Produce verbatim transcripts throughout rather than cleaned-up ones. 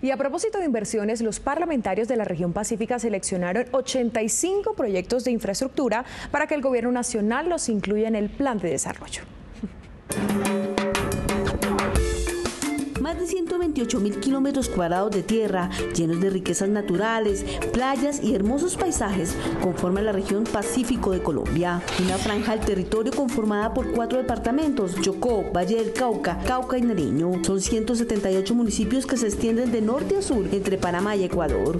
Y a propósito de inversiones, los parlamentarios de la región pacífica seleccionaron ochenta y cinco proyectos de infraestructura para que el gobierno nacional los incluya en el plan de desarrollo. Más de ciento veintiocho mil kilómetros cuadrados de tierra, llenos de riquezas naturales, playas y hermosos paisajes, conforman la región Pacífico de Colombia. Una franja del territorio conformada por cuatro departamentos: Chocó, Valle del Cauca, Cauca y Nariño. Son ciento setenta y ocho municipios que se extienden de norte a sur entre Panamá y Ecuador.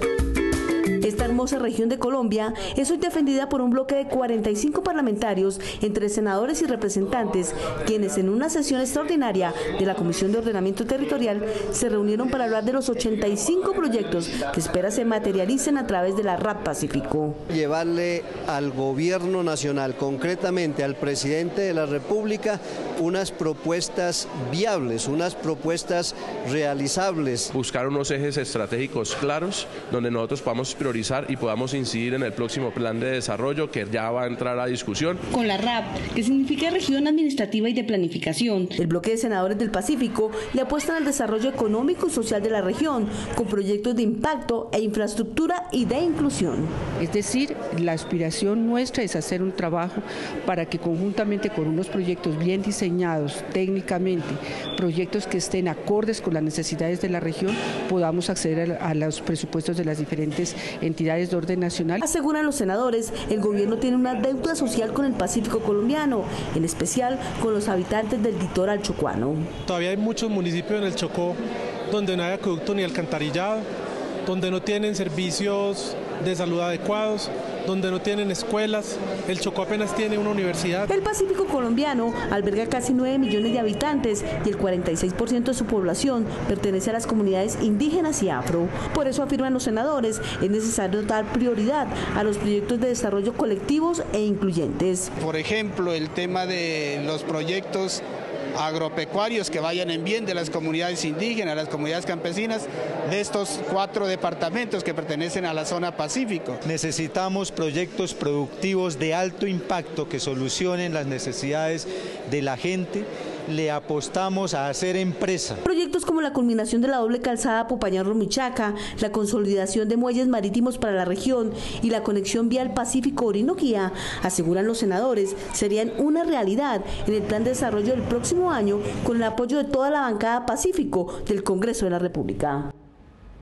Esta hermosa región de Colombia es hoy defendida por un bloque de cuarenta y cinco parlamentarios, entre senadores y representantes, quienes en una sesión extraordinaria de la Comisión de Ordenamiento Territorial se reunieron para hablar de los ochenta y cinco proyectos que espera se materialicen a través de la R A P Pacífico. Llevarle al gobierno nacional, concretamente al presidente de la República, unas propuestas viables, unas propuestas realizables. Buscar unos ejes estratégicos claros donde nosotros podamos priorizar y podamos incidir en el próximo plan de desarrollo que ya va a entrar a discusión. Con la R A P, que significa Región Administrativa y de Planificación, el bloque de senadores del Pacífico le apuestan al desarrollo económico y social de la región, con proyectos de impacto e infraestructura y de inclusión. Es decir, la aspiración nuestra es hacer un trabajo para que conjuntamente con unos proyectos bien diseñados técnicamente, proyectos que estén acordes con las necesidades de la región, podamos acceder a los presupuestos de las diferentes entidades de orden nacional. Aseguran los senadores, el gobierno tiene una deuda social con el Pacífico colombiano, en especial con los habitantes del litoral chocuano. Todavía hay muchos municipios en el Chocó donde no hay acueducto ni alcantarillado, donde no tienen servicios de salud adecuados, donde no tienen escuelas. El Chocó apenas tiene una universidad. El Pacífico colombiano alberga casi nueve millones de habitantes y el cuarenta y seis por ciento de su población pertenece a las comunidades indígenas y afro. Por eso, afirman los senadores, es necesario dar prioridad a los proyectos de desarrollo colectivos e incluyentes. Por ejemplo, el tema de los proyectos agropecuarios que vayan en bien de las comunidades indígenas, las comunidades campesinas de estos cuatro departamentos que pertenecen a la zona Pacífico. Necesitamos proyectos productivos de alto impacto que solucionen las necesidades de la gente. Le apostamos a hacer empresa. Proyectos como la culminación de la doble calzada Popayán-Rumichaca, la consolidación de muelles marítimos para la región y la conexión vial Pacífico-Orinoquía, aseguran los senadores, serían una realidad en el plan de desarrollo del próximo año con el apoyo de toda la bancada Pacífico del Congreso de la República.